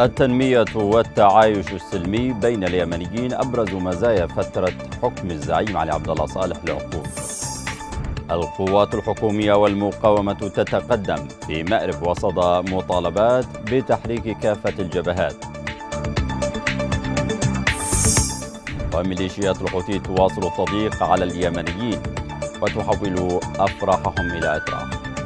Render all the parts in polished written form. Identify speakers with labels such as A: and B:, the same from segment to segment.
A: التنمية والتعايش السلمي بين اليمنيين أبرز مزايا فترة حكم الزعيم علي عبد الله صالح لعقود. القوات الحكومية والمقاومة تتقدم في مأرب وصدى مطالبات بتحريك كافة الجبهات. وميليشيات الحوثي تواصل التضييق على اليمنيين وتحول أفراحهم إلى أتراح.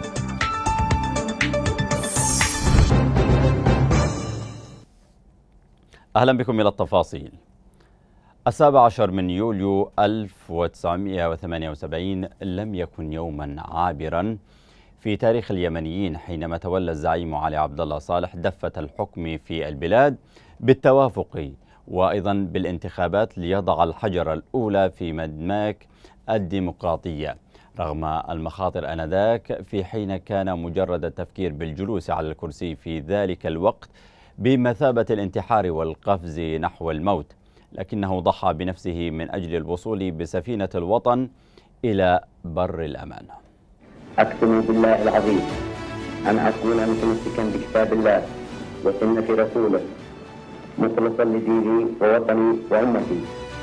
A: أهلا بكم إلى التفاصيل. 17 من يوليو 1978 لم يكن يوما عابرا في تاريخ اليمنيين حينما تولى الزعيم علي عبد الله صالح دفة الحكم في البلاد بالتوافق وأيضا بالانتخابات ليضع الحجر الأولى في مدماك الديمقراطية، رغم المخاطر آنذاك في حين كان مجرد التفكير بالجلوس على الكرسي في ذلك الوقت بمثابة الانتحار والقفز نحو الموت، لكنه ضحى بنفسه من أجل الوصول بسفينة الوطن إلى بر الأمان.
B: أقسم بالله العظيم أن أكون متمسكا بكتاب الله وسنة رسوله مخلصا لديني ووطني وأمتي.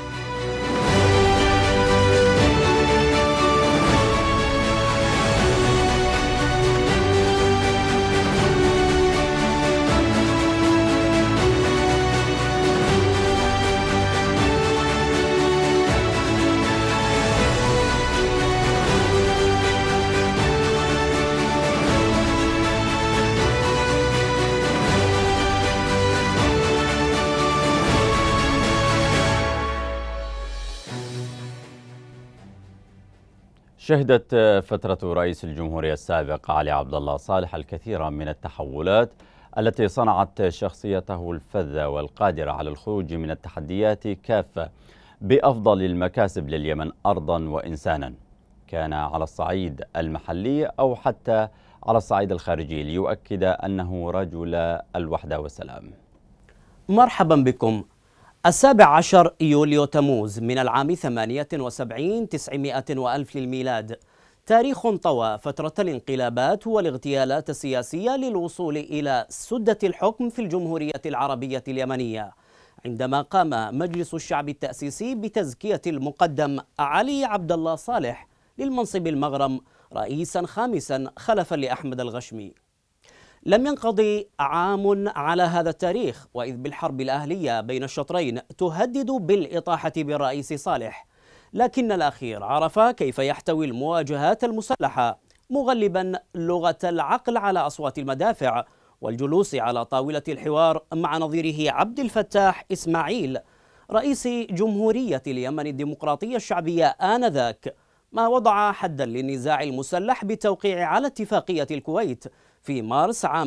A: شهدت فترة رئيس الجمهورية السابق علي عبد الله صالح الكثير من التحولات التي صنعت شخصيته الفذة والقادرة على الخروج من التحديات كافة بأفضل المكاسب لليمن أرضا وإنسانا، كان على الصعيد المحلي أو حتى على الصعيد الخارجي، ليؤكد أنه رجل الوحدة والسلام.
C: مرحبا بكم. 17 يوليو تموز من العام 78 900 وألف للميلاد، تاريخ طوى فترة الانقلابات والاغتيالات السياسية للوصول إلى سدة الحكم في الجمهورية العربية اليمنية، عندما قام مجلس الشعب التأسيسي بتزكية المقدم علي عبد الله صالح للمنصب المغرم رئيسا خامسا خلفا لأحمد الغشمي. لم ينقضي عام على هذا التاريخ وإذ بالحرب الأهلية بين الشطرين تهدد بالإطاحة بالرئيس صالح، لكن الأخير عرف كيف يحتوي المواجهات المسلحة، مغلبا لغة العقل على أصوات المدافع والجلوس على طاولة الحوار مع نظيره عبد الفتاح إسماعيل رئيس جمهورية اليمن الديمقراطية الشعبية آنذاك، ما وضع حدا للنزاع المسلح بالتوقيع على اتفاقية الكويت في مارس عام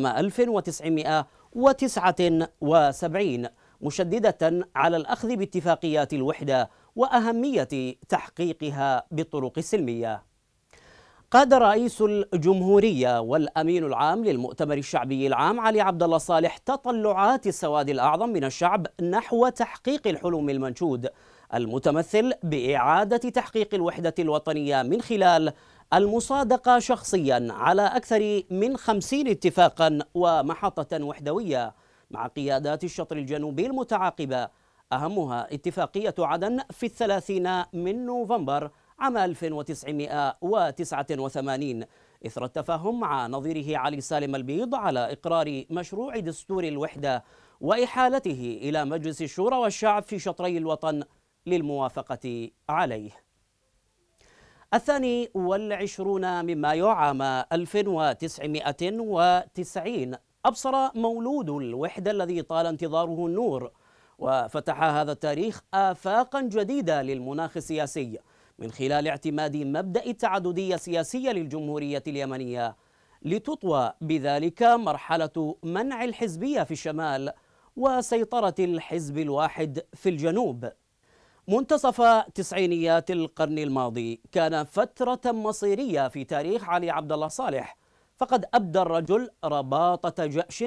C: 1979، مشددة على الأخذ باتفاقيات الوحدة وأهمية تحقيقها بالطرق السلمية. قاد رئيس الجمهورية والأمين العام للمؤتمر الشعبي العام علي عبد الله صالح تطلعات السواد الأعظم من الشعب نحو تحقيق الحلم المنشود المتمثل بإعادة تحقيق الوحدة الوطنية من خلال المصادقة شخصيا على أكثر من 50 اتفاقا ومحطة وحدوية مع قيادات الشطر الجنوبي المتعاقبة، أهمها اتفاقية عدن في 30 من نوفمبر عام 1989 إثر التفاهم مع نظيره علي سالم البيض على إقرار مشروع دستور الوحدة وإحالته إلى مجلس الشورى والشعب في شطري الوطن للموافقة عليه. 22 من مايو عام 1990 أبصر مولود الوحدة الذي طال انتظاره النور، وفتح هذا التاريخ آفاقا جديدة للمناخ السياسي من خلال اعتماد مبدأ التعددية السياسية للجمهورية اليمنية، لتطوى بذلك مرحلة منع الحزبية في الشمال وسيطرة الحزب الواحد في الجنوب. منتصف تسعينيات القرن الماضي كان فترة مصيرية في تاريخ علي عبد الله صالح، فقد أبدى الرجل رباطة جأش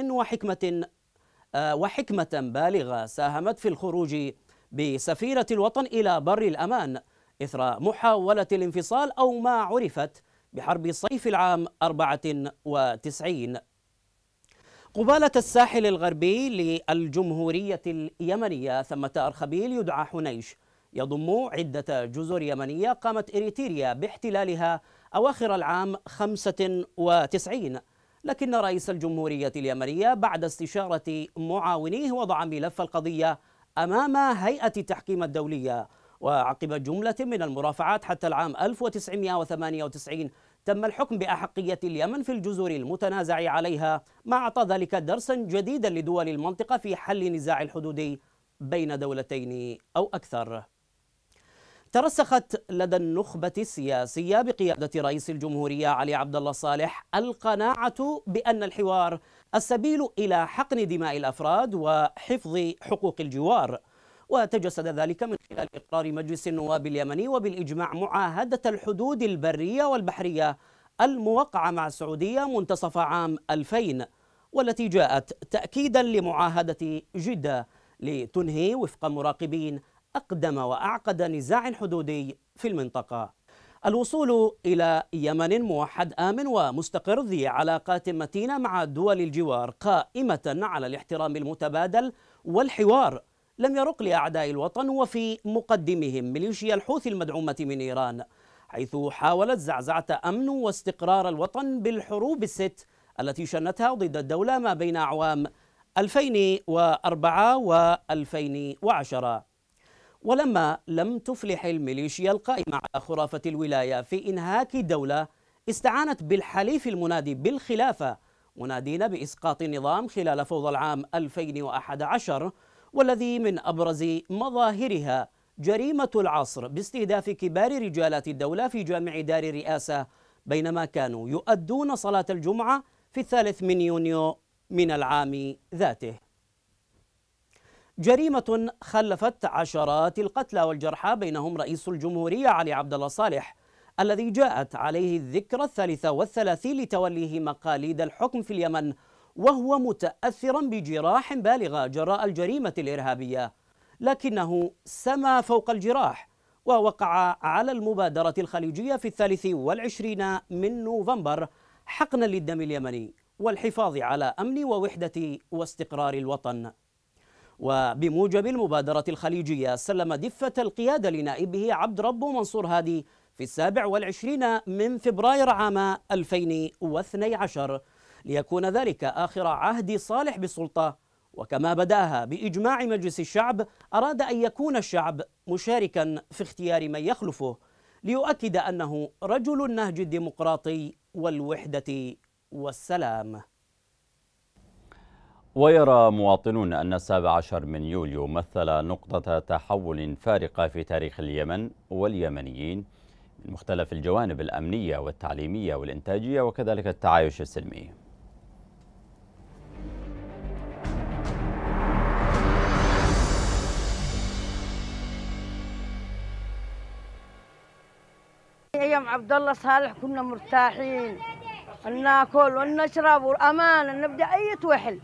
C: وحكمة بالغة ساهمت في الخروج بسفينة الوطن إلى بر الأمان إثر محاولة الانفصال أو ما عرفت بحرب صيف العام 94. قبالة الساحل الغربي للجمهورية اليمنية ثمة أرخبيل يدعى حنيش يضم عدة جزر يمنية قامت إريتريا باحتلالها أواخر العام 95، لكن رئيس الجمهورية اليمنية بعد استشارة معاونيه وضع ملف القضية أمام هيئة التحكيم الدولية، وعقب جملة من المرافعات حتى العام 1998 تم الحكم بأحقية اليمن في الجزر المتنازع عليها، ما أعطى ذلك درسا جديدا لدول المنطقة في حل نزاع الحدود بين دولتين أو أكثر. ترسخت لدى النخبة السياسية بقيادة رئيس الجمهورية علي عبد الله صالح القناعة بأن الحوار السبيل إلى حقن دماء الأفراد وحفظ حقوق الجوار، وتجسد ذلك من خلال إقرار مجلس النواب اليمني وبالإجماع معاهدة الحدود البرية والبحرية الموقعة مع السعودية منتصف عام 2000، والتي جاءت تأكيدا لمعاهدة جدة لتنهي وفق مراقبين أقدم وأعقد نزاع حدودي في المنطقة. الوصول إلى يمن موحد آمن ومستقر ذي علاقات متينة مع دول الجوار قائمة على الاحترام المتبادل والحوار لم يرق لأعداء الوطن، وفي مقدمهم ميليشيا الحوثي المدعومة من إيران، حيث حاولت زعزعة أمن واستقرار الوطن بالحروب الست التي شنتها ضد الدولة ما بين أعوام 2004 و2010. ولما لم تفلح الميليشيا القائمة على خرافة الولاية في إنهاك الدولة، استعانت بالحليف المنادي بالخلافة منادين بإسقاط النظام خلال فوضى العام 2011، والذي من أبرز مظاهرها جريمة العصر باستهداف كبار رجالات الدولة في جامع دار الرئاسة بينما كانوا يؤدون صلاة الجمعة في 3 يونيو من العام ذاته. جريمة خلفت عشرات القتلى والجرحى بينهم رئيس الجمهورية علي عبد الله صالح الذي جاءت عليه الذكرى 33 لتوليه مقاليد الحكم في اليمن، وهو متأثرا بجراح بالغة جراء الجريمة الإرهابية، لكنه سما فوق الجراح ووقع على المبادرة الخليجية في 23 من نوفمبر حقنا للدم اليمني والحفاظ على أمن ووحدة واستقرار الوطن. وبموجب المبادرة الخليجية سلم دفة القيادة لنائبه عبد ربه منصور هادي في 27 من فبراير عام 2012 ليكون ذلك آخر عهد صالح بالسلطة، وكما بدأها بإجماع مجلس الشعب أراد أن يكون الشعب مشاركا في اختيار من يخلفه ليؤكد أنه رجل النهج الديمقراطي والوحدة والسلام.
A: ويرى مواطنون أن 17 من يوليو مثل نقطة تحول فارقة في تاريخ اليمن واليمنيين من مختلف الجوانب الأمنية والتعليمية والإنتاجية وكذلك التعايش السلمي.
D: أيام عبد الله صالح كنا مرتاحين، ناكل ونشرب وأمان، نبدأ أي وحل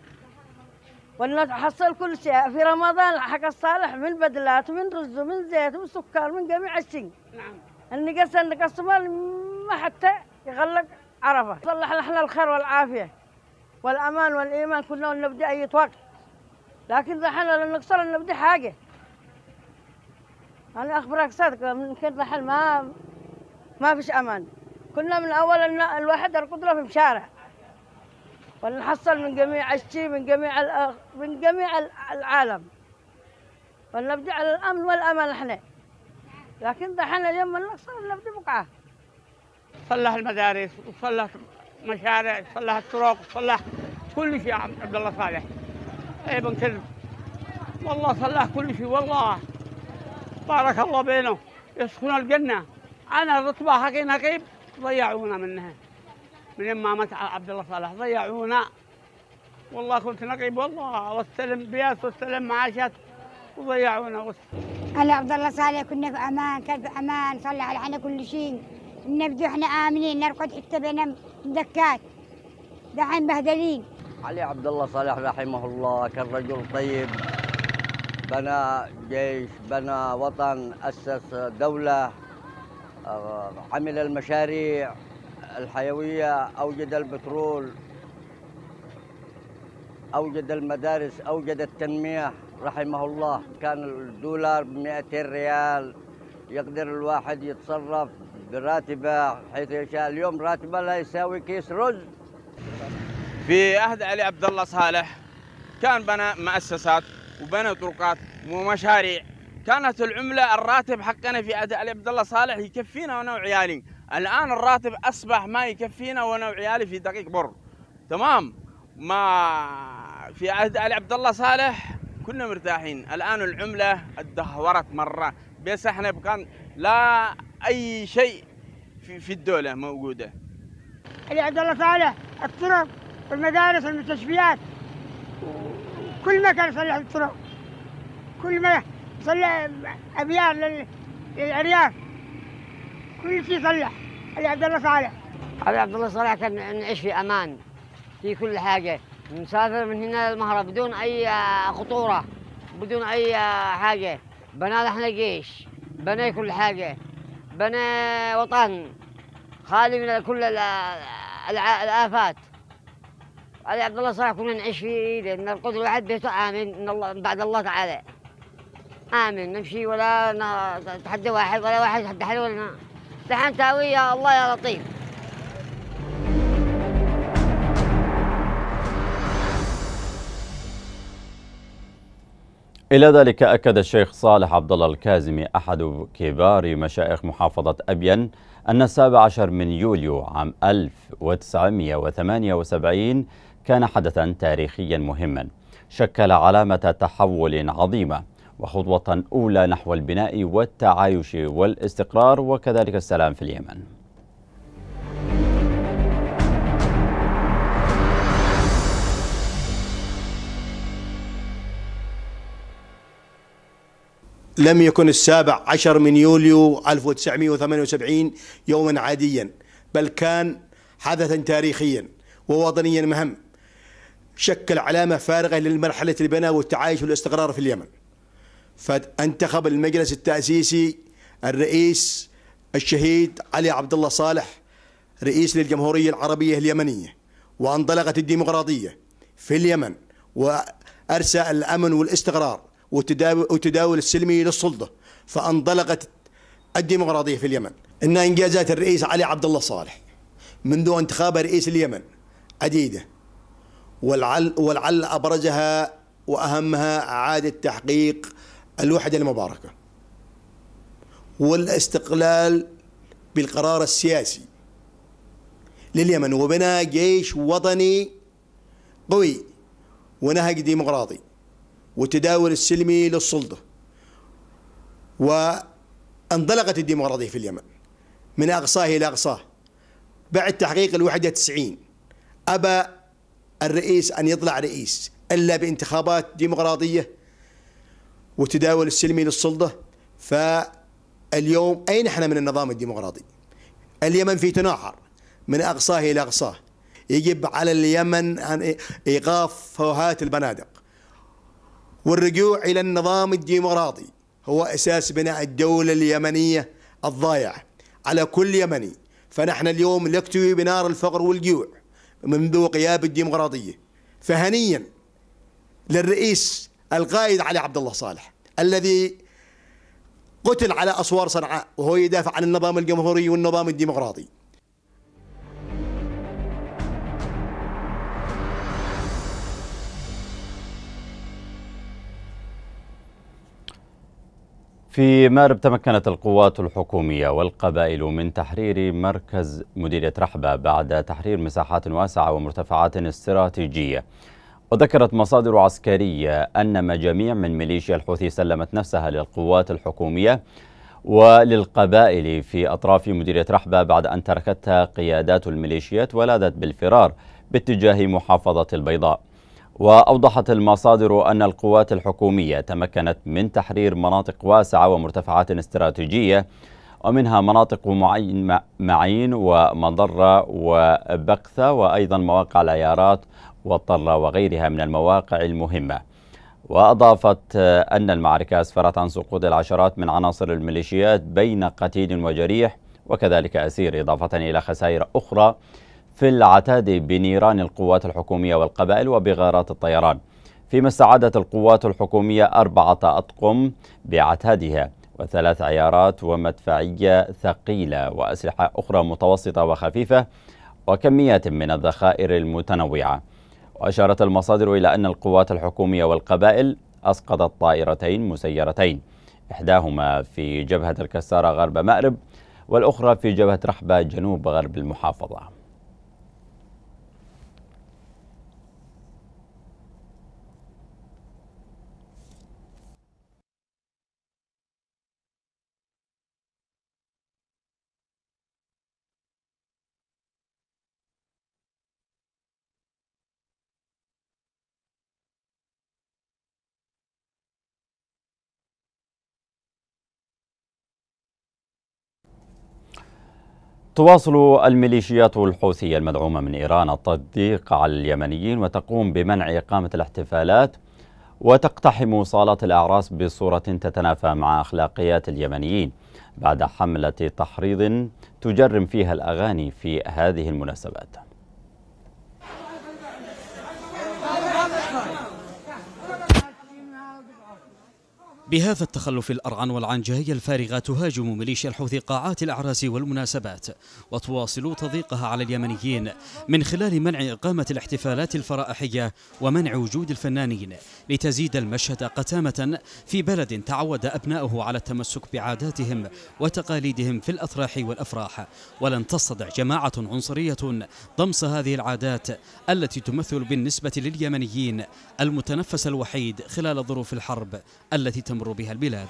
D: ونحصل كل شيء. في رمضان حق الصالح من بدلات ومن رز ومن زيت ومن سكر من جميع الشيء. نعم. نقص مال ما حتى يغلق عرفه. صلح لنا الخير والعافية والأمان والإيمان، كنا نبدأ أي وقت، لكن دحين لما نقصر نبدأ حاجة. أنا أخبرك صدق، يمكن دحين ما فيش أمان. كنا من أول الواحد يركض له في الشارع ونحصل من جميع الشيء من جميع العالم ونبدأ على الأمن والأمان احنا، لكن دحين اليوم نقصر نبدأ بقعة.
E: صلح المدارس وصلح مشاريع، صلح الطرق، صلح كل شيء عبد الله صالح. اي بنكذب والله، صلح كل شيء والله، بارك الله بينه، يسكن الجنة. أنا الرتبة حقي نقيب ضيعونا منها من يوم ما مات عبد الله صالح، ضيعونا والله. كنت نقيب والله واستلم بيات واستلم معاشات وضيعونا.
F: أنا عبد الله صالح كنا في أمان، كان في أمان، صلح علينا كل شيء، نبدو إحنا آمنين، نرقد حتى بين مدكات، دحين مبهدلين.
G: علي عبد الله صالح رحمه الله كان رجل طيب، بنى جيش، بنى وطن، أسس دولة، عمل المشاريع الحيوية، أوجد البترول، أوجد المدارس، أوجد التنمية رحمه الله. كان الدولار ب200 ريال، يقدر الواحد يتصرف براتبه حيث يشاء. اليوم راتبه لا يساوي كيس رز.
H: في عهد علي عبد الله صالح كان بنى مؤسسات وبنى طرقات ومشاريع. كانت العملة الراتب حقنا في عهد علي عبد الله صالح يكفينا أنا وعيالي. الآن الراتب أصبح ما يكفينا وأنا وعيالي في دقيق بر. تمام. ما في عهد علي عبد الله صالح كنا مرتاحين. الآن العملة اتدهورت مرة، بس احنا كان لا أي شيء في الدولة موجودة.
I: علي عبد الله صالح الطرق والمدارس والمستشفيات، كل ما كان يصلح الطرق، كل ما يصلح أبيار للأرياف، كل شيء يصلح علي عبد الله صالح.
J: علي عبد الله صالح كان نعيش في أمان في كل حاجة، نسافر من هنا للمهرة بدون أي خطورة، بدون أي حاجة. بنى لحنا جيش، بنى كل حاجة، بنى وطن خالي من كل الآفات. علي عبد الله صالح كنا نعيش فيه، لأن نرقد الواحد بيته آمن من الله بعد الله تعالى. آمن نمشي ولا نتحدى واحد ولا واحد يتحدى حد ولا دحين تاوي يا الله يا لطيف.
A: إلى ذلك أكد الشيخ صالح عبد الله الكاظمي أحد كبار مشايخ محافظة أبين أن 17 من يوليو عام 1978 كان حدثا تاريخيا مهما شكل علامة تحول عظيمة وخطوة أولى نحو البناء والتعايش والاستقرار وكذلك السلام في اليمن.
K: لم يكن 17 من يوليو 1978 يوما عاديا، بل كان حدثا تاريخيا ووطنيا مهم شكل علامة فارغة للمرحلة البناء والتعايش والاستقرار في اليمن. فانتخب المجلس التأسيسي الرئيس الشهيد علي عبد الله صالح رئيس للجمهورية العربية اليمنية، وانطلقت الديمقراطية في اليمن، وأرسى الأمن والاستقرار وتداول السلمي للسلطة، فانطلقت الديمقراطية في اليمن. إن إنجازات الرئيس علي عبد الله صالح منذ انتخاب رئيس اليمن عديدة، ولعل أبرزها وأهمها إعادة تحقيق الوحدة المباركة والاستقلال بالقرار السياسي لليمن، وبناء جيش وطني قوي ونهج ديمقراطي وتداول السلمي للسلطة. وانطلقت الديمقراطية في اليمن من أقصاه إلى أقصاه. بعد تحقيق الوحدة 90 أبى الرئيس أن يطلع رئيس إلا بانتخابات ديمقراطية وتداول السلمي للسلطة. فاليوم أين احنا من النظام الديمقراطي؟ اليمن في تناحر من أقصاه إلى أقصاه. يجب على اليمن أن إيقاف فوهات البنادق والرجوع إلى النظام الديمقراطي، هو أساس بناء الدولة اليمنية الضائعة على كل يمني. فنحن اليوم نكتوي بنار الفقر والجوع منذ قيام الديمقراطية. فهنيا للرئيس القائد علي عبد الله صالح الذي قتل على أسوار صنعاء وهو يدافع عن النظام الجمهوري والنظام الديمقراطي.
A: في مارب تمكنت القوات الحكومية والقبائل من تحرير مركز مديرية رحبة بعد تحرير مساحات واسعة ومرتفعات استراتيجية. وذكرت مصادر عسكرية أن مجاميع من ميليشيا الحوثي سلمت نفسها للقوات الحكومية وللقبائل في أطراف مديرية رحبة بعد أن تركتها قيادات الميليشيات ولادت بالفرار باتجاه محافظة البيضاء. وأوضحت المصادر أن القوات الحكومية تمكنت من تحرير مناطق واسعة ومرتفعات استراتيجية، ومنها مناطق معين ومضرة وبقثة، وأيضا مواقع العيارات والطرة وغيرها من المواقع المهمة. وأضافت أن المعركة أسفرت عن سقوط العشرات من عناصر الميليشيات بين قتيل وجريح وكذلك أسير، إضافة إلى خسائر أخرى في العتاد بنيران القوات الحكومية والقبائل وبغارات الطيران، فيما استعادت القوات الحكومية 4 أطقم بعتادها و3 عيارات ومدفعية ثقيلة وأسلحة أخرى متوسطة وخفيفة وكميات من الذخائر المتنوعة. وأشارت المصادر إلى أن القوات الحكومية والقبائل أسقطت طائرتين مسيرتين، إحداهما في جبهة الكسارة غرب مأرب والأخرى في جبهة رحبة جنوب غرب المحافظة. تواصل الميليشيات الحوثية المدعومة من إيران التضييق على اليمنيين وتقوم بمنع إقامة الاحتفالات وتقتحم صالات الأعراس بصورة تتنافى مع أخلاقيات اليمنيين بعد حملة تحريض تجرم فيها الأغاني في هذه المناسبات.
L: بهذا التخلف الأرعن والعنجهية الفارغة تهاجم ميليشيا الحوثي قاعات الأعراس والمناسبات وتواصل تضييقها على اليمنيين من خلال منع إقامة الاحتفالات الفرائحية ومنع وجود الفنانين، لتزيد المشهد قتامة في بلد تعود أبناؤه على التمسك بعاداتهم وتقاليدهم في الأفراح والأفراح. ولن تستطع جماعة عنصرية ضمس هذه العادات التي تمثل بالنسبة لليمنيين المتنفس الوحيد خلال ظروف الحرب التي تمر بها البلاد.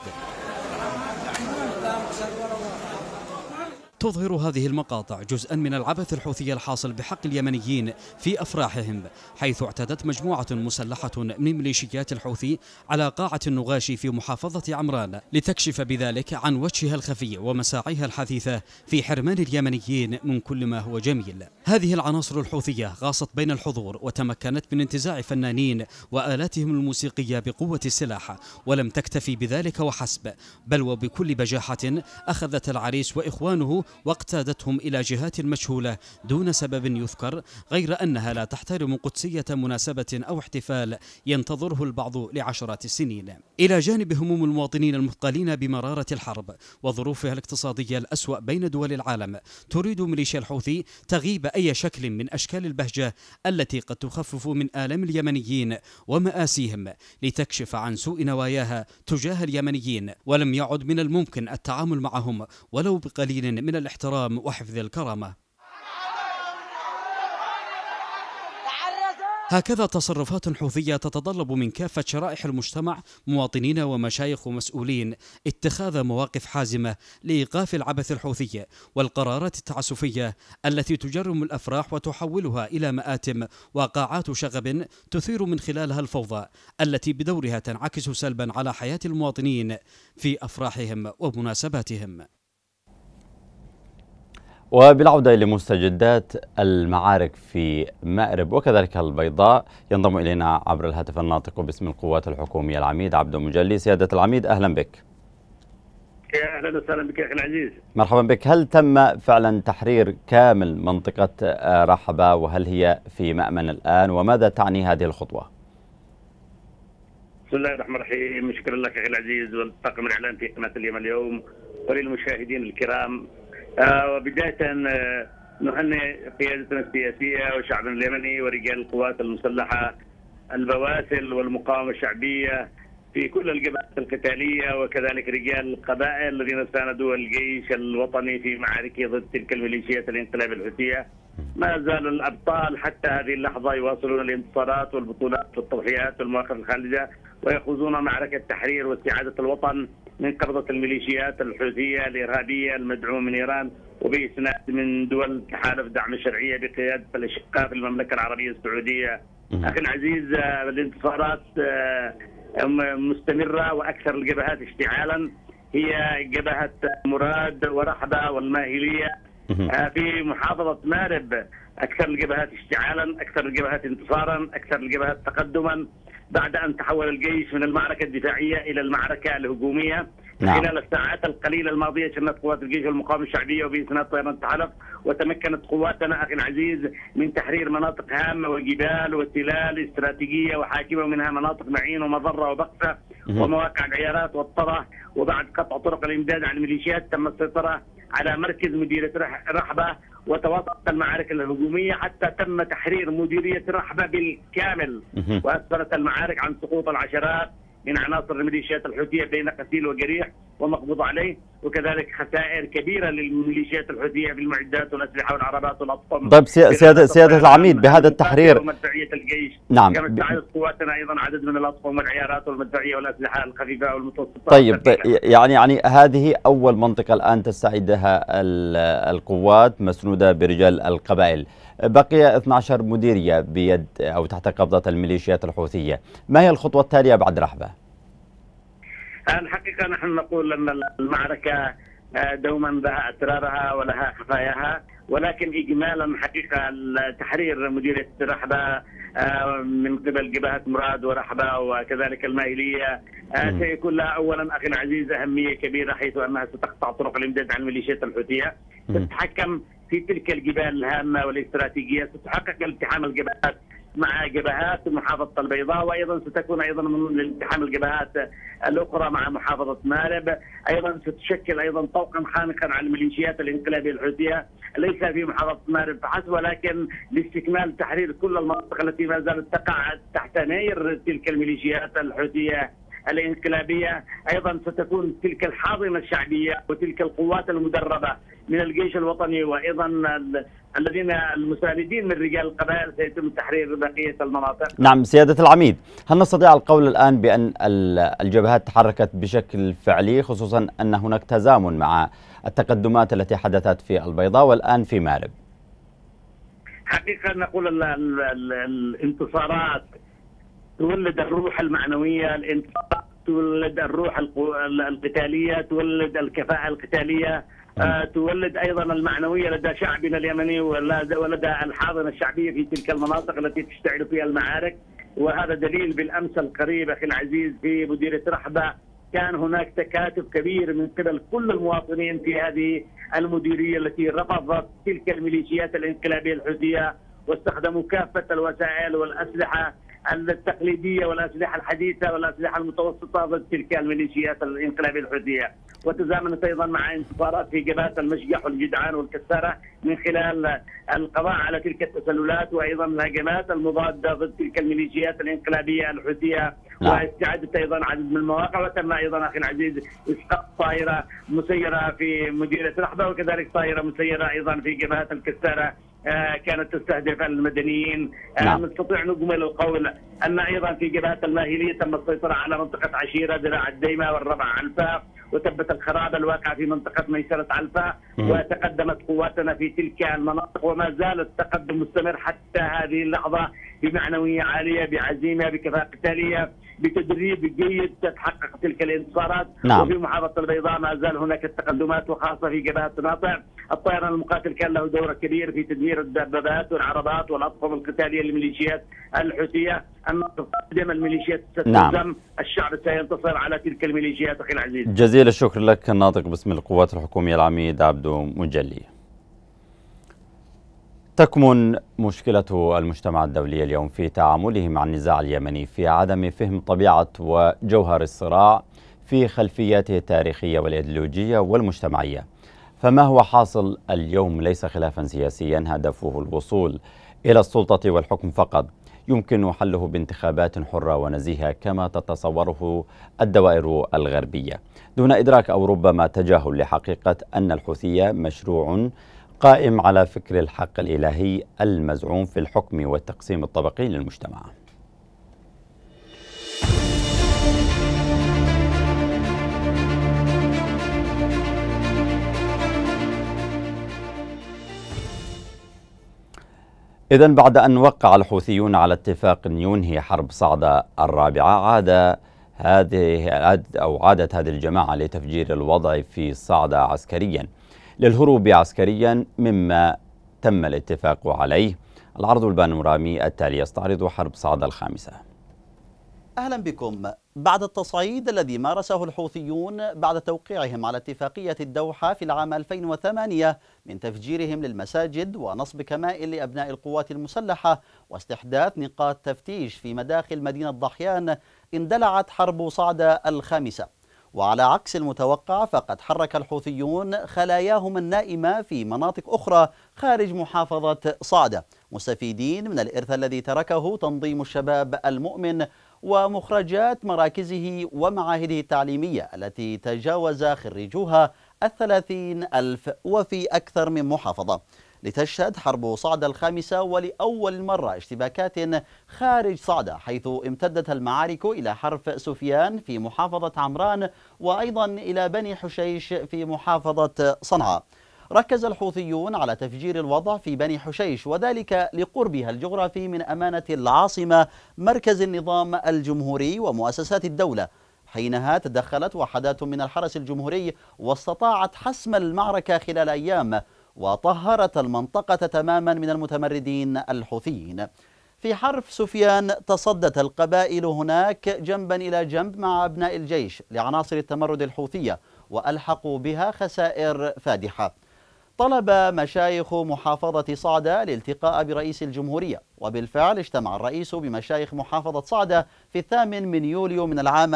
L: تظهر هذه المقاطع جزءا من العبث الحوثي الحاصل بحق اليمنيين في أفراحهم، حيث اعتدت مجموعة مسلحة من ميليشيات الحوثي على قاعة النغاشي في محافظة عمران لتكشف بذلك عن وجهها الخفي ومساعيها الحثيثة في حرمان اليمنيين من كل ما هو جميل. هذه العناصر الحوثية غاصت بين الحضور وتمكنت من انتزاع فنانين وآلاتهم الموسيقية بقوة السلاح، ولم تكتفي بذلك وحسب، بل وبكل بجاحة أخذت العريس وإخوانه واقتادتهم إلى جهات مجهولة دون سبب يذكر، غير أنها لا تحترم قدسية مناسبة أو احتفال ينتظره البعض لعشرات السنين. إلى جانب هموم المواطنين المثقلين بمرارة الحرب وظروفها الاقتصادية الأسوأ بين دول العالم، تريد ميليشيا الحوثي تغيب أي شكل من أشكال البهجة التي قد تخفف من آلام اليمنيين ومآسيهم، لتكشف عن سوء نواياها تجاه اليمنيين. ولم يعد من الممكن التعامل معهم ولو بقليل من الاحترام وحفظ الكرامة. هكذا تصرفات حوثية تتطلب من كافة شرائح المجتمع، مواطنين ومشايخ ومسؤولين، اتخاذ مواقف حازمة لإيقاف العبث الحوثي والقرارات التعسفية التي تجرم الأفراح وتحولها إلى مآتم وقاعات شغب تثير من خلالها الفوضى التي بدورها تنعكس سلبا على حياة المواطنين في أفراحهم ومناسباتهم.
A: وبالعودة لمستجدات المعارك في مأرب وكذلك البيضاء، ينضم إلينا عبر الهاتف الناطق باسم القوات الحكومية العميد عبدو مجلي. سيادة العميد أهلا بك.
M: يا أهلا وسهلا بك يا أخي العزيز.
A: مرحبا بك. هل تم فعلا تحرير كامل منطقة رحبة وهل هي في مأمن الآن وماذا تعني هذه الخطوة؟
M: بسم الله الرحمن الرحيم. شكرا لك يا أخي العزيز والطاقم الإعلام في قناة اليوم اليوم وللمشاهدين الكرام. وبداية نهنئ قيادتنا السياسية وشعبنا اليمني ورجال القوات المسلحة البواسل والمقاومة الشعبية في كل الجبهات القتالية وكذلك رجال القبائل الذين ساندوا الجيش الوطني في معاركه ضد تلك الميليشيات الانقلاب الحوثية. ما زال الأبطال حتى هذه اللحظة يواصلون الانتصارات والبطولات والتضحيات والمواقف الخالدة ويخوضون معركة تحرير واستعادة الوطن من قبضة الميليشيات الحوثية الإرهابية المدعومة من إيران وبإسناد من دول تحالف دعم الشرعية بقيادة الأشقاء في المملكة العربية السعودية. أخي العزيز، الانتصارات مستمرة وأكثر الجبهات اشتعالا هي جبهة مراد ورحبة والماهلية في محافظة مأرب. أكثر الجبهات اشتعالا، أكثر الجبهات انتصارا، أكثر الجبهات تقدما بعد أن تحول الجيش من المعركة الدفاعية إلى المعركة الهجومية خلال الساعات القليلة الماضية شنت قوات الجيش والمقاومة الشعبية وبإسناد طيران التحالف، وتمكنت قواتنا أخي العزيز من تحرير مناطق هامة وجبال وتلال استراتيجية وحاكمة، ومنها مناطق معين ومضرة وبقسة ومواقع العيارات والطرة. وبعد قطع طرق الإمداد عن الميليشيات تم السيطرة على مركز مديرية رحبة، وتواصلت المعارك الهجومية حتى تم تحرير مديرية رحبة بالكامل، وأسفرت المعارك عن سقوط العشرات من عناصر الميليشيات الحوثية بين قتيل وجريح ومقبوض عليه، وكذلك خسائر كبيرة للميليشيات الحوثية في المعدات والأسلحة والعربات والأطقم.
A: طيب سيادة العميد، بهذا التحرير
M: ومدفعية الجيش،
A: نعم،
M: كما استعادت قواتنا أيضا عدد من الأطقم والعيارات والمدفعية والأسلحة الخفيفة والمتوسطة.
A: طيب يعني هذه أول منطقة الآن تستعيدها القوات مسنودة برجال القبائل، بقي 12 مديرية بيد أو تحت قبضة الميليشيات الحوثية، ما هي الخطوة التالية بعد رحبة؟
M: الحقيقة نحن نقول أن المعركة دوما لها أسرارها ولها خفاياها، ولكن إجمالا حقيقة تحرير مديرية رحبة من قبل جبهة مراد ورحبة وكذلك الماهلية سيكون لها أولا أخي العزيز أهمية كبيرة، حيث أنها ستقطع طرق الإمداد عن الميليشيات الحوثية، تتحكم في تلك الجبال الهامة والاستراتيجية، ستحقق التحام الجبهات مع جبهات محافظة البيضاء، وأيضا ستكون أيضا من التحام الجبهات الأخرى مع محافظة مارب. أيضا ستشكل أيضا طوقا خانقا على الميليشيات الانقلابية الحوثية ليس في محافظة مارب فحسب، ولكن لاستكمال تحرير كل المناطق التي ما زالت تقع تحت نير تلك الميليشيات الحوثية الانقلابية. أيضا ستكون تلك الحاضنة الشعبية وتلك القوات المدربة من الجيش الوطني وأيضا الذين المساندين من رجال القبائل سيتم تحرير بقية المناطق.
A: نعم سيادة العميد، هل نستطيع القول الآن بأن الجبهات تحركت بشكل فعلي، خصوصا أن هناك تزامن مع التقدمات التي حدثت في البيضاء والآن في مارب؟
M: حقيقة نقول الانتصارات تولد الروح المعنوية، الانتصارات تولد الروح القتالية، تولد الكفاءة القتالية، تولد أيضا المعنوية لدى شعبنا اليمني ولدى الحاضنة الشعبية في تلك المناطق التي تشتعل فيها المعارك. وهذا دليل بالأمس القريب أخي العزيز في مديرية رحبة كان هناك تكاتف كبير من قبل كل المواطنين في هذه المديرية التي رفضت تلك الميليشيات الانقلابية الحوثية، واستخدموا كافة الوسائل والأسلحة التقليدية والأسلحة الحديثة والأسلحة المتوسطة ضد تلك الميليشيات الانقلابية الحوثية. وتزامنت أيضا مع انتصارات في جبهات المشجح والجدعان والكسارة من خلال القضاء على تلك التسللات، وأيضا الهجمات المضادة ضد تلك الميليشيات الانقلابية الحوثية، واستعادة أيضا عدد من المواقع. وتم أيضا أخي العزيز إسقاط طائرة مسيرة في مديرية رحبة، وكذلك طائرة مسيرة أيضا في جبهات الكسارة كانت تستهدف المدنيين. نستطيع نجمل القول أن أيضا في جبهات الماهلية تم السيطرة على منطقة عشيرة ذراع الديمة والربع علفاء، وثبت الخراب الواقع في منطقة ميسرة علفاء، وتقدمت قواتنا في تلك المناطق وما زال التقدم مستمر حتى هذه اللحظة بمعنوية عالية، بعزيمة، بكفاءة قتالية، بتدريب جيد تتحقق تلك الانتصارات. وفي محافظة البيضاء ما زال هناك التقدمات، وخاصة في جبهة ناطع. الطيران المقاتل كان له دور كبير في تدمير الدبابات والعربات والأطقم القتالية للميليشيات الحوثية. النصر قادم، الميليشيات ستهزم، الشعب سينتصر على تلك الميليشيات أخي العزيز.
A: جزيل الشكر لك الناطق باسم القوات الحكومية العميد عبدو مجلي. تكمن مشكلة المجتمع الدولي اليوم في تعامله مع النزاع اليمني في عدم فهم طبيعة وجوهر الصراع في خلفياته التاريخية والإيديولوجية والمجتمعية. فما هو حاصل اليوم ليس خلافا سياسيا هدفه الوصول إلى السلطة والحكم فقط، يمكن حله بانتخابات حرة ونزيهة كما تتصوره الدوائر الغربية، دون إدراك أو ربما تجاهل لحقيقة أن الحوثية مشروع قائم على فكر الحق الإلهي المزعوم في الحكم والتقسيم الطبقي للمجتمع. إذن بعد أن وقع الحوثيون على اتفاق ينهي حرب صعدة الرابعة، عادت هذه الجماعة لتفجير الوضع في صعدة عسكريا للهروب عسكريا مما تم الاتفاق عليه. العرض البانورامي التالي يستعرض حرب صعدة الخامسة.
N: أهلا بكم. بعد التصعيد الذي مارسه الحوثيون بعد توقيعهم على اتفاقية الدوحة في العام 2008 من تفجيرهم للمساجد ونصب كمائن لأبناء القوات المسلحة واستحداث نقاط تفتيش في مداخل مدينة ضحيان، اندلعت حرب صعدة الخامسة. وعلى عكس المتوقع فقد حرك الحوثيون خلاياهم النائمة في مناطق أخرى خارج محافظة صعدة، مستفيدين من الإرث الذي تركه تنظيم الشباب المؤمن ومخرجات مراكزه ومعاهده التعليمية التي تجاوز خريجوها 30,000 وفي أكثر من محافظة. لتشهد حرب صعدة الخامسة ولأول مرة اشتباكات خارج صعدة، حيث امتدت المعارك إلى حرف سفيان في محافظة عمران وأيضا إلى بني حشيش في محافظة صنعاء. ركز الحوثيون على تفجير الوضع في بني حشيش، وذلك لقربها الجغرافي من أمانة العاصمة مركز النظام الجمهوري ومؤسسات الدولة. حينها تدخلت وحدات من الحرس الجمهوري واستطاعت حسم المعركة خلال أيام، وطهرت المنطقة تماما من المتمردين الحوثيين. في حرف سفيان تصدت القبائل هناك جنبا إلى جنب مع أبناء الجيش لعناصر التمرد الحوثية، وألحقوا بها خسائر فادحة. طلب مشايخ محافظة صعدة الالتقاء برئيس الجمهورية، وبالفعل اجتمع الرئيس بمشايخ محافظة صعدة في 8 يوليو من العام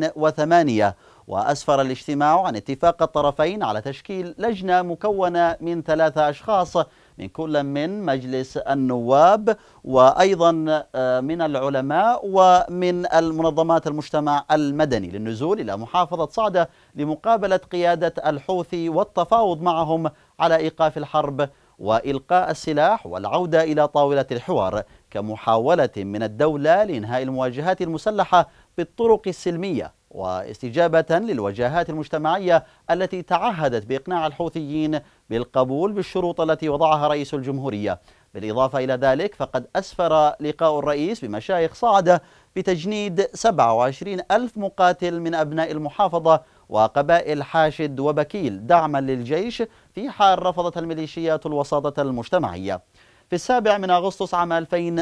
N: 2008، وأسفر الاجتماع عن اتفاق الطرفين على تشكيل لجنة مكونة من 3 أشخاص من كل من مجلس النواب وأيضا من العلماء ومن المنظمات المجتمع المدني للنزول إلى محافظة صعدة لمقابلة قيادة الحوثي والتفاوض معهم على إيقاف الحرب وإلقاء السلاح والعودة إلى طاولة الحوار كمحاولة من الدولة لإنهاء المواجهات المسلحة بالطرق السلمية، واستجابة للوجهات المجتمعية التي تعهدت بإقناع الحوثيين بالقبول بالشروط التي وضعها رئيس الجمهورية. بالإضافة إلى ذلك فقد أسفر لقاء الرئيس بمشايخ صعدة بتجنيد 27,000 مقاتل من أبناء المحافظة وقبائل حاشد وبكيل دعما للجيش في حال رفضت الميليشيات الوساطة المجتمعية. في 7 أغسطس عام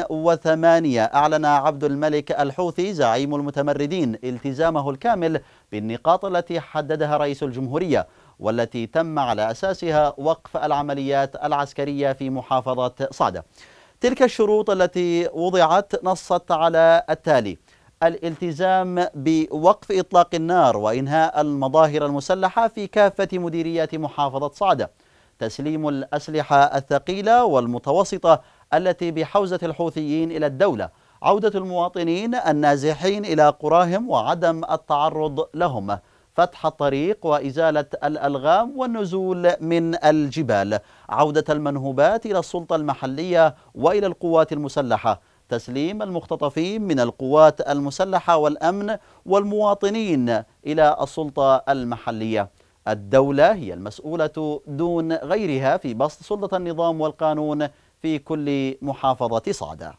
N: 2008 أعلن عبد الملك الحوثي زعيم المتمردين التزامه الكامل بالنقاط التي حددها رئيس الجمهورية، والتي تم على أساسها وقف العمليات العسكرية في محافظة صعدة. تلك الشروط التي وضعت نصت على التالي: الالتزام بوقف إطلاق النار وإنهاء المظاهر المسلحة في كافة مديريات محافظة صعدة، تسليم الأسلحة الثقيلة والمتوسطة التي بحوزة الحوثيين إلى الدولة، عودة المواطنين النازحين إلى قراهم وعدم التعرض لهم، فتح الطريق وإزالة الألغام والنزول من الجبال، عودة المنهوبات إلى السلطة المحلية وإلى القوات المسلحة، تسليم المختطفين من القوات المسلحة والأمن والمواطنين إلى السلطة المحلية. الدولة هي المسؤولة دون غيرها في بسط سلطة النظام والقانون في كل محافظة صعدة.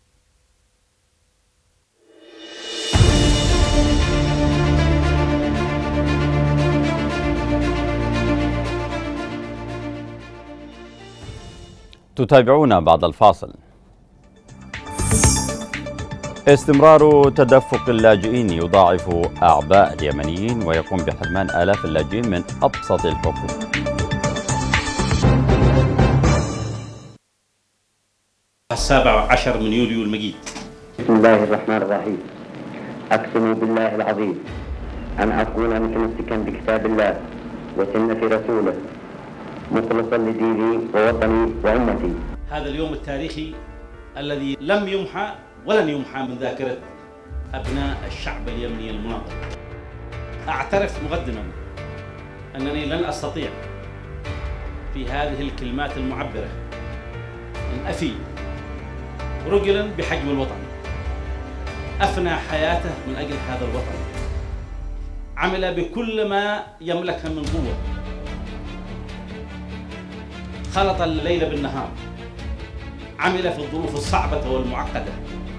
A: تتابعون بعد الفاصل. استمرار تدفق اللاجئين يضاعف أعباء اليمنيين ويقوم بحرمان آلاف اللاجئين من أبسط الحقوق.
O: 17 من يوليو المجيد.
B: بسم الله الرحمن الرحيم. أقسم بالله العظيم أن أكون متمسكا بكتاب الله وسنة رسوله مخلصا لديني ووطني وأمتي.
O: هذا اليوم التاريخي الذي لم يمحى ولن يمحى من ذاكرة أبناء الشعب اليمني المناضل. أعترف مقدما أنني لن أستطيع في هذه الكلمات المعبرة أن أفي رجلا بحجم الوطن أفنى حياته من أجل هذا الوطن، عمل بكل ما يملك من قوة، خلط الليل بالنهار، عمل في الظروف الصعبة والمعقدة،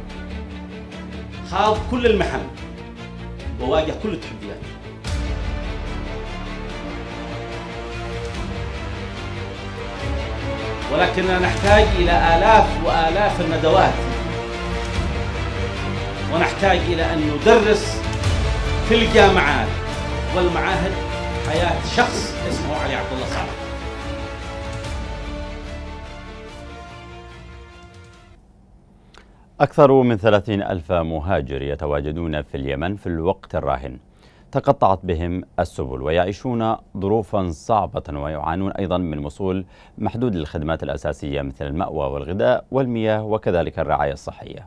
O: خاض كل المحن وواجه كل التحديات. ولكننا نحتاج إلى آلاف وآلاف الندوات ونحتاج إلى أن ندرس في الجامعات والمعاهد حياة شخص اسمه علي عبد الله صالح.
A: أكثر من 30,000 مهاجر يتواجدون في اليمن في الوقت الراهن. تقطعت بهم السبل ويعيشون ظروفا صعبة ويعانون أيضا من وصول محدود للخدمات الأساسية مثل المأوى والغذاء والمياه وكذلك الرعاية الصحية.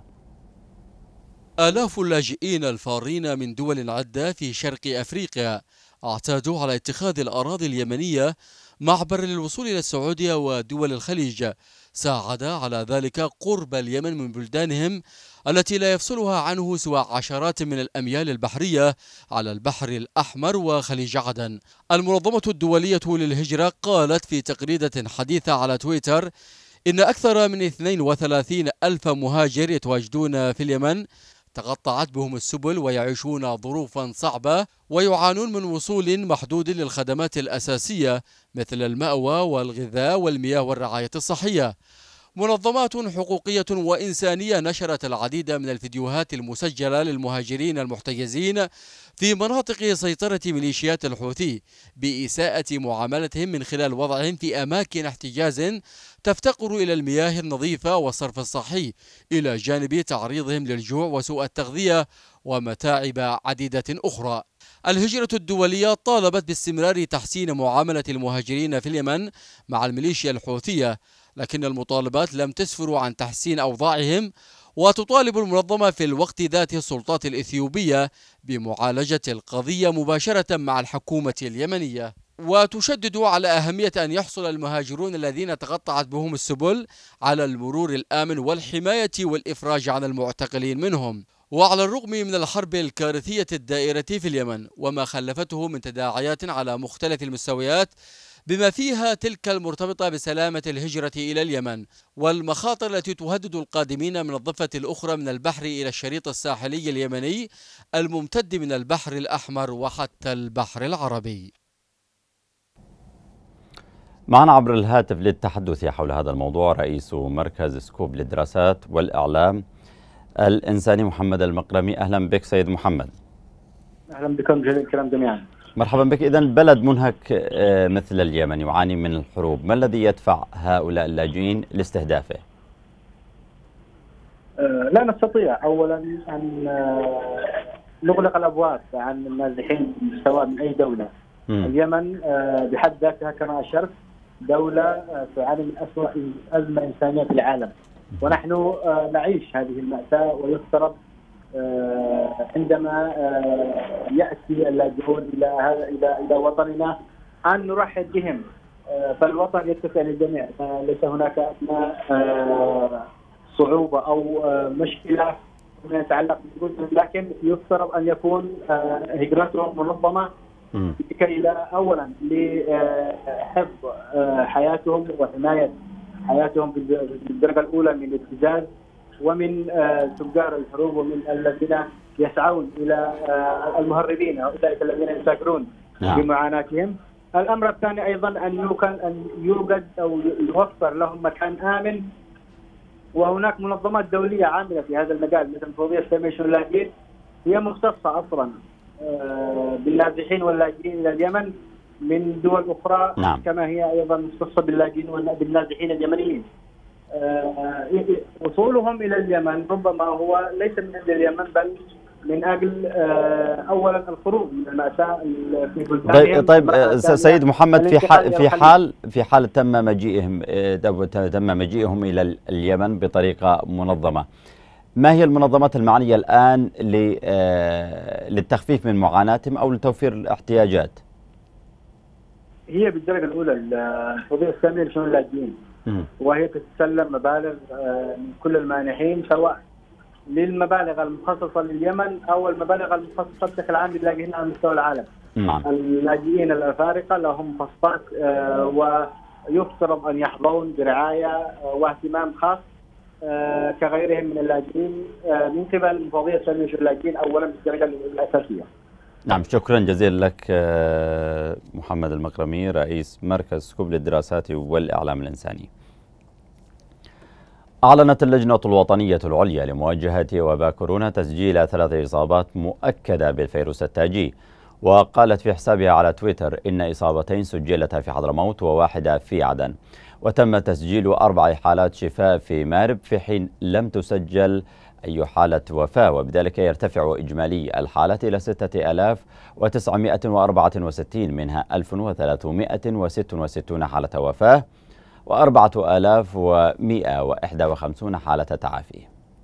P: آلاف اللاجئين الفارين من دول عدة في شرق أفريقيا اعتادوا على اتخاذ الأراضي اليمنية معبر للوصول إلى السعودية ودول الخليج. ساعد على ذلك قرب اليمن من بلدانهم التي لا يفصلها عنه سوى عشرات من الأميال البحرية على البحر الأحمر وخليج عدن. المنظمة الدولية للهجرة قالت في تغريدة حديثة على تويتر إن أكثر من 32,000 مهاجر يتواجدون في اليمن تقطعت بهم السبل ويعيشون ظروفا صعبة ويعانون من وصول محدود للخدمات الأساسية مثل المأوى والغذاء والمياه والرعاية الصحية. منظمات حقوقية وإنسانية نشرت العديد من الفيديوهات المسجلة للمهاجرين المحتجزين في مناطق سيطرة ميليشيات الحوثي بإساءة معاملتهم من خلال وضعهم في أماكن احتجاز تفتقر إلى المياه النظيفة والصرف الصحي، إلى جانب تعريضهم للجوع وسوء التغذية ومتاعب عديدة أخرى. الهجرة الدولية طالبت باستمرار تحسين معاملة المهاجرين في اليمن مع الميليشيا الحوثية، لكن المطالبات لم تسفر عن تحسين أوضاعهم، وتطالب المنظمة في الوقت ذاته السلطات الإثيوبية بمعالجة القضية مباشرة مع الحكومة اليمنية، وتشدد على أهمية أن يحصل المهاجرون الذين تقطعت بهم السبل على المرور الآمن والحماية والإفراج عن المعتقلين منهم. وعلى الرغم من الحرب الكارثية الدائرة في اليمن وما خلفته من تداعيات على مختلف المستويات بما فيها تلك المرتبطة بسلامة الهجرة إلى اليمن والمخاطر التي تهدد القادمين من الضفة الأخرى من البحر إلى الشريط الساحلي اليمني الممتد من البحر الأحمر وحتى البحر العربي.
A: معنا عبر الهاتف للتحدث حول هذا الموضوع رئيس مركز سكوب للدراسات والإعلام الإنساني محمد المقرمي. أهلا بك سيد محمد.
Q: أهلا بكم جميع الكرام جميعا.
A: مرحبا بك. إذن بلد منهك مثل اليمن يعاني من الحروب، ما الذي يدفع هؤلاء اللاجئين لاستهدافه؟
Q: لا نستطيع أولا أن نغلق الأبواب عن النازحين سواء من أي دولة. اليمن بحد ذاتها كما أشرت دولة تعاني من أسوأ أزمة إنسانية في العالم، ونحن نعيش هذه المأساة، ويفترض عندما يأتي اللاجئون إلى وطننا أن نرحب بهم، فالوطن يتسع للجميع، ليس هناك أدنى صعوبة أو مشكلة فيما يتعلق بالجزء، لكن يفترض أن يكون هجرتهم منظمة لكي أولا لحفظ حياتهم وحماية حياتهم بالدرجة الأولى من الابتزاز ومن تجار الحروب ومن الذين يسعون إلى المهربين أولئك الذين يسافرون بمعاناتهم. الأمر الثاني أيضا أن يوجد أو يوفر لهم مكان آمن، وهناك منظمات دولية عاملة في هذا المجال مثل المفوضية السامية لشؤون اللاجئين، هي مختصة أصلا بالنازحين واللاجئين إلى اليمن من دول أخرى كما هي أيضا مختصة باللاجئين بالنازحين اليمنيين. وصولهم إلى اليمن ربما هو ليس من أجل اليمن بل من أجل أولا الخروج من المأساة في بلدانهم.
A: طيب سيد محمد، في حال تم مجيئهم إلى اليمن بطريقة منظمة، ما هي المنظمات المعنية الآن للتخفيف من معاناتهم أو لتوفير الاحتياجات؟
Q: هي بالدرجة الأولى المفوضية السامية لشؤون اللاجئين، وهي تتسلم مبالغ من كل المانحين سواء للمبالغ المخصصة لليمن أو المبالغ المخصصة بشكل عام للاجئين على مستوى العالم. اللاجئين الأفارقة لهم مخصصات ويفترض أن يحظون برعاية واهتمام خاص كغيرهم من اللاجئين من قبل المفوضية السامية لشؤون اللاجئين أولا بالدرجة الأساسية.
A: نعم، شكرا جزيلا لك محمد المقرمي رئيس مركز سكوب للدراسات والإعلام الإنساني. أعلنت اللجنة الوطنية العليا لمواجهة وباء كورونا تسجيل 3 إصابات مؤكدة بالفيروس التاجي، وقالت في حسابها على تويتر إن إصابتين سجلتا في حضرموت وواحدة في عدن، وتم تسجيل 4 حالات شفاء في مارب في حين لم تسجل أي حالة وفاة، وبذلك يرتفع إجمالي الحالات إلى 6964، منها 1366 حالة وفاة و4151 حالة تعافي.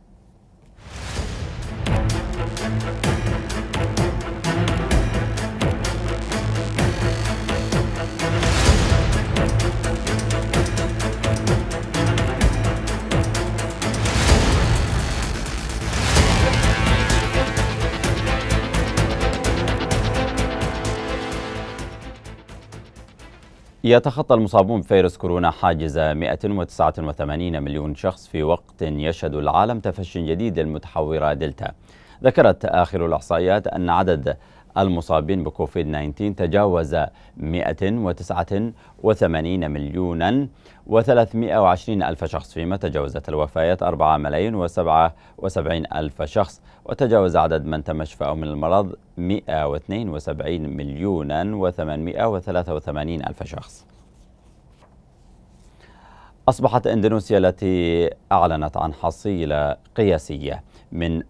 A: يتخطى المصابون بفيروس كورونا حاجز 189 مليون شخص في وقت يشهد العالم تفشي جديد للمتحورة دلتا. ذكرت آخر الإحصائيات أن عدد المصابين بكوفيد 19 تجاوز 189 مليونا و320 ألف شخص، فيما تجاوزت الوفيات 4,077 ألف شخص، وتجاوز عدد من تم شفاؤه من المرض 172 مليونا و883 ألف شخص. أصبحت إندونيسيا التي أعلنت عن حصيلة قياسية من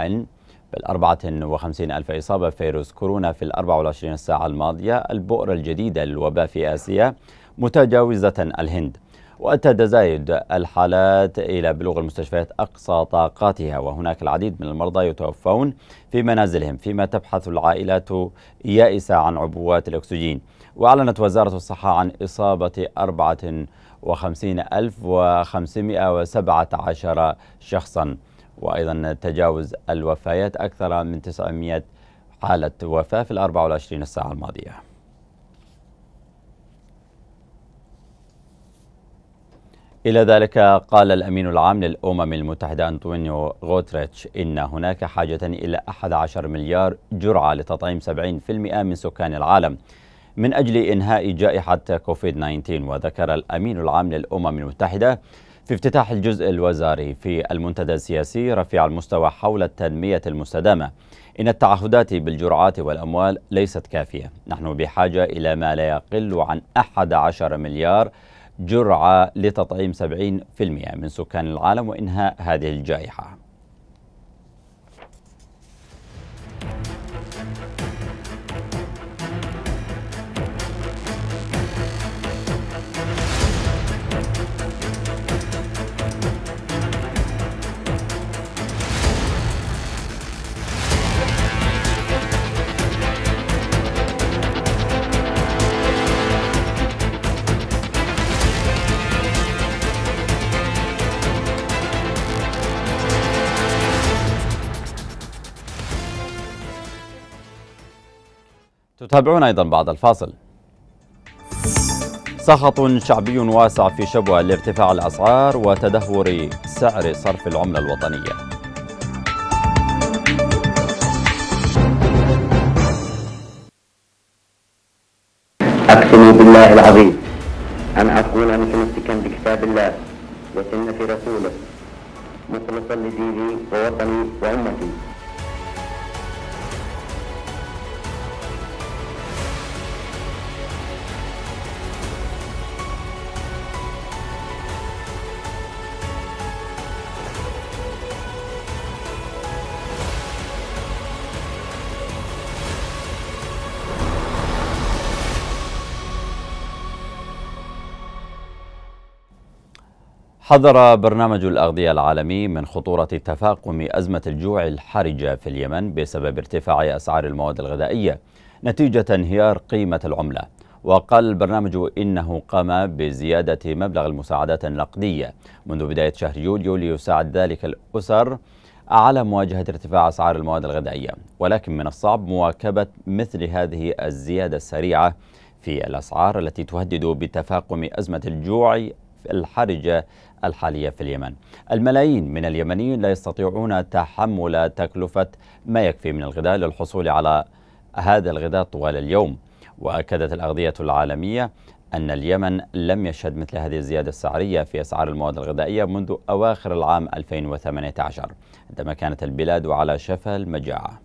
A: 54 ألف إصابة بفيروس كورونا في 24 ساعة الماضية البؤرة الجديدة للوباء في آسيا، متجاوزة الهند، وأدى تزايد الحالات إلى بلوغ المستشفيات أقصى طاقاتها، وهناك العديد من المرضى يتوفون في منازلهم، فيما تبحث العائلات يائسة عن عبوات الأكسجين. وأعلنت وزارة الصحة عن إصابة 54,517 شخصا، وأيضا تجاوز الوفيات أكثر من 900 حالة وفاة في 24 ساعة الماضية. إلى ذلك قال الأمين العام للأمم المتحدة أنطونيو غوتريتش إن هناك حاجة إلى 11 مليار جرعة لتطعيم 70% من سكان العالم من أجل إنهاء جائحة كوفيد 19. وذكر الأمين العام للأمم المتحدة في افتتاح الجزء الوزاري في المنتدى السياسي رفيع المستوى حول التنمية المستدامة إن التعهدات بالجرعات والأموال ليست كافية. نحن بحاجة إلى ما لا يقل عن 11 مليار جرعة لتطعيم 70% من سكان العالم وإنهاء هذه الجائحة. تتابعون أيضا بعد الفاصل. سخط شعبي واسع في شبوة لارتفاع الأسعار وتدهور سعر صرف العملة الوطنية.
B: أقسم بالله العظيم أن أكون متمسكا بكتاب الله وسنة رسوله مخلصا لديني ووطني وأمتي.
A: حذر برنامج الأغذية العالمي من خطورة تفاقم أزمة الجوع الحرجة في اليمن بسبب ارتفاع أسعار المواد الغذائية نتيجة انهيار قيمة العملة. وقال البرنامج إنه قام بزيادة مبلغ المساعدات النقدية منذ بداية شهر يوليو ليساعد ذلك الأسر على مواجهة ارتفاع أسعار المواد الغذائية، ولكن من الصعب مواكبة مثل هذه الزيادة السريعة في الأسعار التي تهدد بتفاقم أزمة الجوع الحرجة الحالية في اليمن. الملايين من اليمنيين لا يستطيعون تحمل تكلفة ما يكفي من الغذاء للحصول على هذا الغذاء طوال اليوم. وأكدت الأغذية العالمية أن اليمن لم يشهد مثل هذه الزيادة السعرية في أسعار المواد الغذائية منذ أواخر العام 2018 عندما كانت البلاد على شفا المجاعة.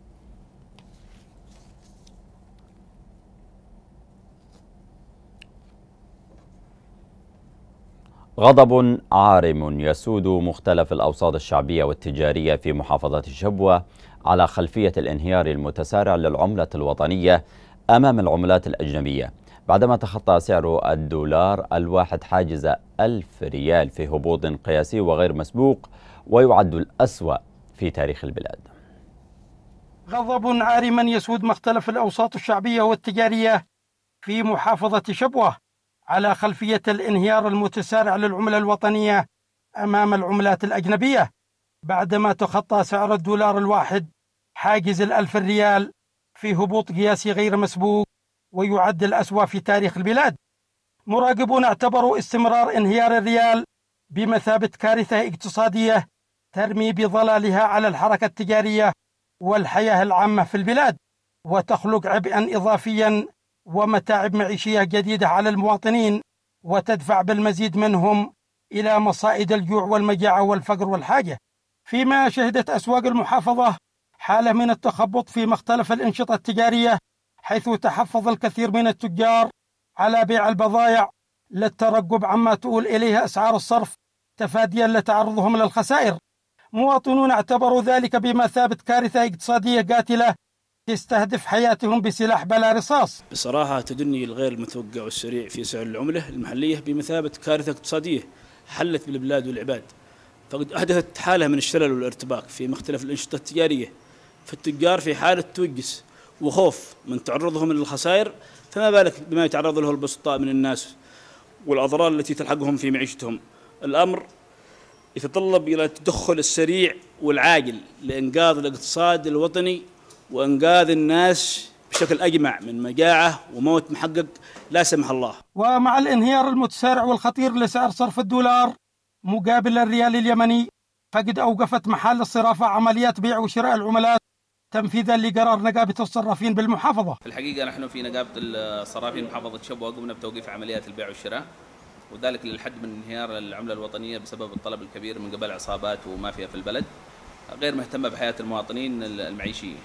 A: غضب عارم يسود مختلف الأوساط الشعبية والتجارية في محافظة شبوة على خلفية الانهيار المتسارع للعملة الوطنية أمام العملات الأجنبية بعدما تخطى سعر الدولار الواحد حاجز 1000 ريال في هبوط قياسي وغير مسبوق ويعد الأسوأ في تاريخ البلاد.
R: غضب عارم يسود مختلف الأوساط الشعبية والتجارية في محافظة شبوة على خلفية الانهيار المتسارع للعملة الوطنية أمام العملات الأجنبية بعدما تخطى سعر الدولار الواحد حاجز 1000 ريال في هبوط قياسي غير مسبوق ويعد الأسوأ في تاريخ البلاد. مراقبون اعتبروا استمرار انهيار الريال بمثابة كارثة اقتصادية ترمي بظلالها على الحركة التجارية والحياة العامة في البلاد وتخلق عبئا إضافيا ومتاعب معيشية جديدة على المواطنين وتدفع بالمزيد منهم إلى مصائد الجوع والمجاعة والفقر والحاجة. فيما شهدت أسواق المحافظة حالة من التخبط في مختلف الأنشطة التجارية حيث تحفظ الكثير من التجار على بيع البضائع للترقب عما تؤول إليها أسعار الصرف تفاديا لتعرضهم للخسائر. مواطنون اعتبروا ذلك بمثابة كارثة اقتصادية قاتلة تستهدف حياتهم بسلاح بلا رصاص.
S: بصراحة تدني الغير المتوقع والسريع في سعر العملة المحلية بمثابة كارثة اقتصادية حلت بالبلاد والعباد، فقد أحدثت حالة من الشلل والارتباك في مختلف الأنشطة التجارية، فالتجار في حالة توجس وخوف من تعرضهم للخسائر، فما بالك بما يتعرض له البسطاء من الناس والأضرار التي تلحقهم في معيشتهم. الأمر يتطلب إلى التدخل السريع والعاجل لإنقاذ الاقتصاد الوطني وإنقاذ الناس بشكل أجمع من مجاعة وموت محقق لا سمح الله.
R: ومع الانهيار المتسارع والخطير لسعر صرف الدولار مقابل الريال اليمني، فقد أوقفت محال الصرافة عمليات بيع وشراء العملات تنفيذا لقرار نقابة الصرافين بالمحافظة.
T: في الحقيقة نحن في نقابة الصرافين محافظة شبوة قمنا بتوقيف عمليات البيع والشراء، وذلك للحد من انهيار العملة الوطنية بسبب الطلب الكبير من قبل عصابات ومافيا في البلد غير مهتمة بحياة المواطنين المعيشية.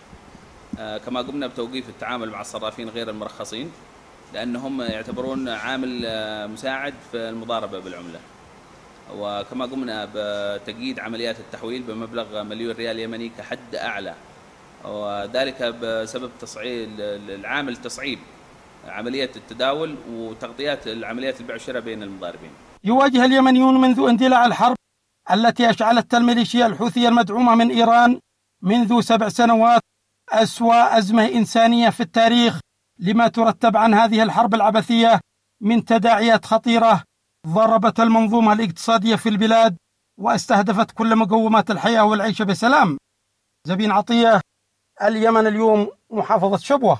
T: كما قمنا بتوقيف التعامل مع الصرافين غير المرخصين لأنهم يعتبرون عامل مساعد في المضاربة بالعملة. وكما قمنا بتقييد عمليات التحويل بمبلغ 1,000,000 ريال يمني كحد أعلى، وذلك بسبب العامل تصعيب عملية التداول وتغطيات العمليات البيع والشراء بين المضاربين.
R: يواجه اليمنيون منذ اندلاع الحرب التي أشعلتها الميليشيا الحوثية المدعومة من إيران منذ 7 سنوات أسوأ أزمة إنسانية في التاريخ لما ترتب عن هذه الحرب العبثية من تداعيات خطيرة ضربت المنظومة الاقتصادية في البلاد واستهدفت كل مقومات الحياة والعيش بسلام. زبين عطية، اليمن اليوم، محافظة شبوة.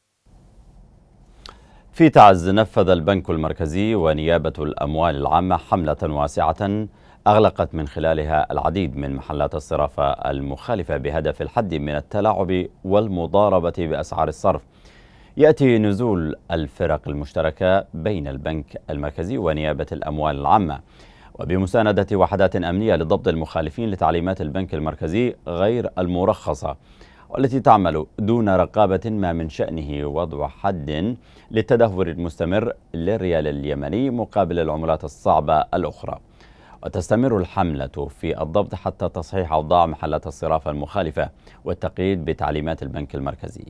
A: في تعز نفذ البنك المركزي ونيابة الأموال العامة حملة واسعة أغلقت من خلالها العديد من محلات الصرافة المخالفة بهدف الحد من التلاعب والمضاربة بأسعار الصرف. يأتي نزول الفرق المشتركة بين البنك المركزي ونيابة الأموال العامة وبمساندة وحدات أمنية لضبط المخالفين لتعليمات البنك المركزي غير المرخصة والتي تعمل دون رقابة ما من شأنه وضع حد للتدهور المستمر للريال اليمني مقابل العملات الصعبة الأخرى. وتستمر الحملة في الضبط حتى تصحيح أوضاع محلات الصرافة المخالفة والتقييد بتعليمات البنك المركزي.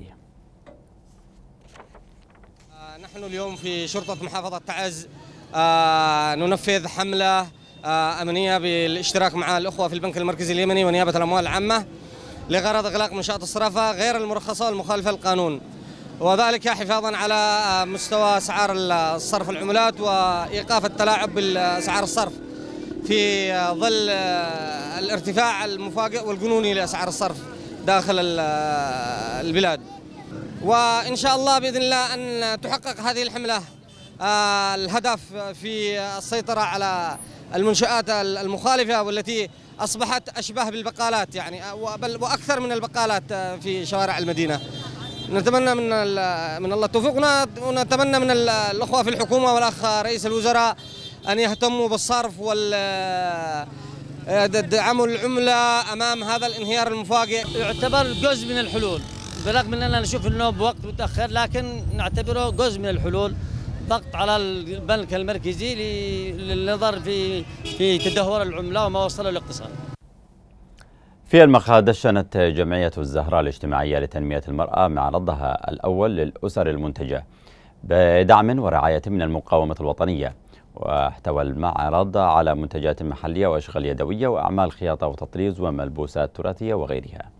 U: نحن اليوم في شرطة محافظة تعز ننفذ حملة أمنية بالاشتراك مع الأخوة في البنك المركزي اليمني ونيابة الأموال العامة لغرض إغلاق منشآت الصرافة غير المرخصة والمخالفة للقانون، وذلك حفاظا على مستوى أسعار الصرف العملات وإيقاف التلاعب بالأسعار الصرف في ظل الارتفاع المفاجئ والجنوني لأسعار الصرف داخل البلاد. وإن شاء الله بإذن الله أن تحقق هذه الحملة الهدف في السيطرة على المنشآت المخالفة والتي أصبحت أشبه بالبقالات، يعني بل وأكثر من البقالات في شوارع المدينة. نتمنى من الله التوفيق، ونتمنى من الأخوة في الحكومة والأخ رئيس الوزراء أن يهتموا بالصرف دعموا العملة أمام هذا الانهيار المفاجئ.
C: يعتبر جزء من الحلول، برغم أننا نشوف أنه بوقت متأخر، لكن نعتبره جزء من الحلول. ضغط على البنك المركزي للنظر في تدهور العملة وما وصله الاقتصاد.
A: في المخا دشنت جمعية الزهراء الاجتماعية لتنمية المرأة معرضها الأول للأسر المنتجة بدعم ورعاية من المقاومة الوطنية، واحتوى المعرض على منتجات محلية وأشغال يدوية وأعمال خياطة وتطريز وملبوسات تراثية وغيرها.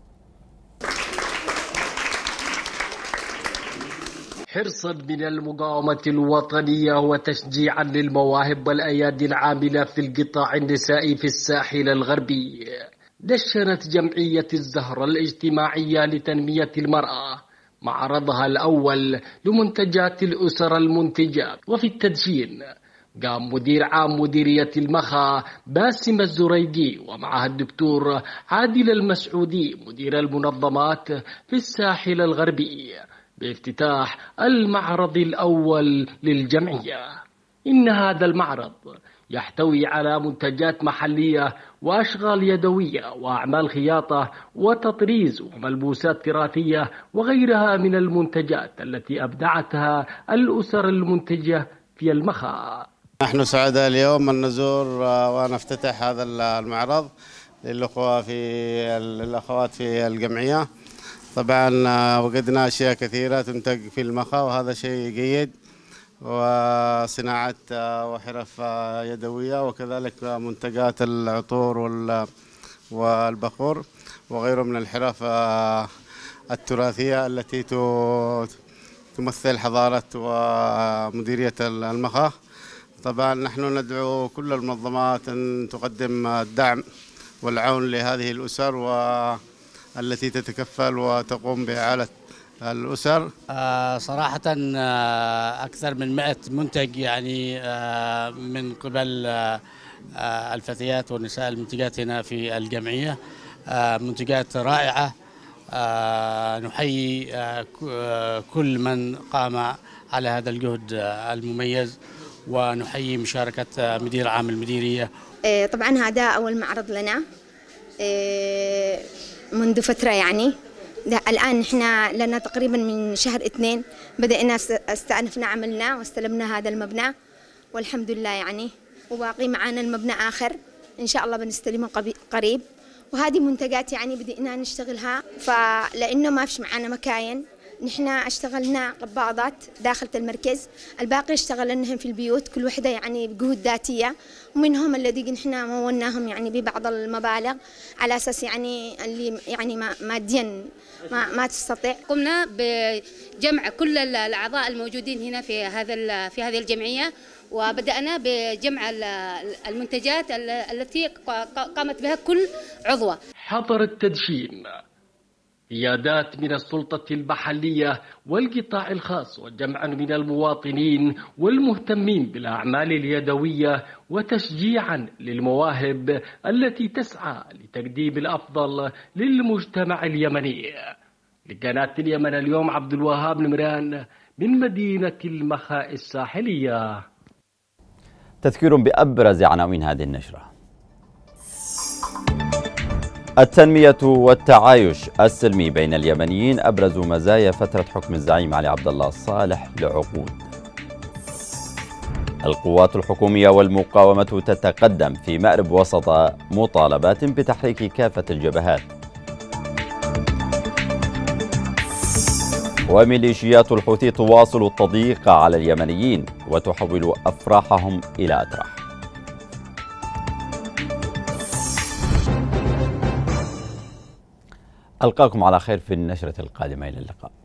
V: حرصا من المقاومة الوطنية وتشجيعا للمواهب والأيادي العاملة في القطاع النسائي في الساحل الغربي، دشنت جمعية الزهراء الاجتماعية لتنمية المرأة معرضها الأول لمنتجات الأسر المنتجة. وفي التدشين قام مدير عام مديرية المخا باسم الزريقي ومعها الدكتور عادل المسعودي مدير المنظمات في الساحل الغربي بافتتاح المعرض الأول للجمعية. إن هذا المعرض يحتوي على منتجات محلية وأشغال يدوية وأعمال خياطة وتطريز وملبوسات تراثية وغيرها من المنتجات التي أبدعتها الأسر المنتجة في المخا.
W: نحن سعداء اليوم أن نزور ونفتتح هذا المعرض للأخوات في الجمعية. طبعا وجدنا أشياء كثيرة تنتج في المخا وهذا شيء جيد، وصناعة وحرف يدوية وكذلك منتجات العطور والبخور وغيره من الحرف التراثية التي تمثل حضارة ومديرية المخا. طبعا نحن ندعو كل المنظمات أن تقدم الدعم والعون لهذه الأسر والتي تتكفل وتقوم بإعالة الأسر.
X: صراحة أكثر من 100 منتج يعني من قبل الفتيات والنساء المنتجات هنا في الجمعية، منتجات رائعة. نحيي كل من قام على هذا الجهد المميز، ونحيي مشاركة مدير عام المديرية.
Y: طبعا هذا أول معرض لنا منذ فترة، يعني الآن نحن لنا تقريبا من شهر 2 بدأنا استأنفنا عملنا واستلمنا هذا المبنى والحمد لله يعني، وباقي معنا المبنى آخر إن شاء الله بنستلمه قريب. وهذه منتجات يعني بدأنا نشتغلها، فلأنه ما فيش معنا مكاين نحن اشتغلنا قباضات داخل المركز، الباقي اشتغلناهم في البيوت كل وحدة يعني بجهود ذاتية، ومنهم الذي نحن مولناهم يعني ببعض المبالغ على أساس يعني اللي يعني ماديا ما تستطيع.
Z: قمنا بجمع كل الأعضاء الموجودين هنا في هذه الجمعية، وبدأنا بجمع المنتجات التي قامت بها كل عضوة.
V: حضر التدشين قيادات من السلطة المحلية والقطاع الخاص وجمعا من المواطنين والمهتمين بالأعمال اليدوية وتشجيعا للمواهب التي تسعى لتقديم الأفضل للمجتمع اليمني. لقناة اليمن اليوم عبد الوهاب نمران من مدينة المخا الساحلية.
A: تذكير بأبرز عناوين هذه النشرة. التنمية والتعايش السلمي بين اليمنيين أبرز مزايا فترة حكم الزعيم علي عبد الله صالح لعقود. القوات الحكومية والمقاومة تتقدم في مأرب وسط مطالبات بتحريك كافة الجبهات. وميليشيات الحوثي تواصل التضييق على اليمنيين وتحول أفراحهم إلى أتراح. ألقاكم على خير في النشرة القادمة، إلى اللقاء.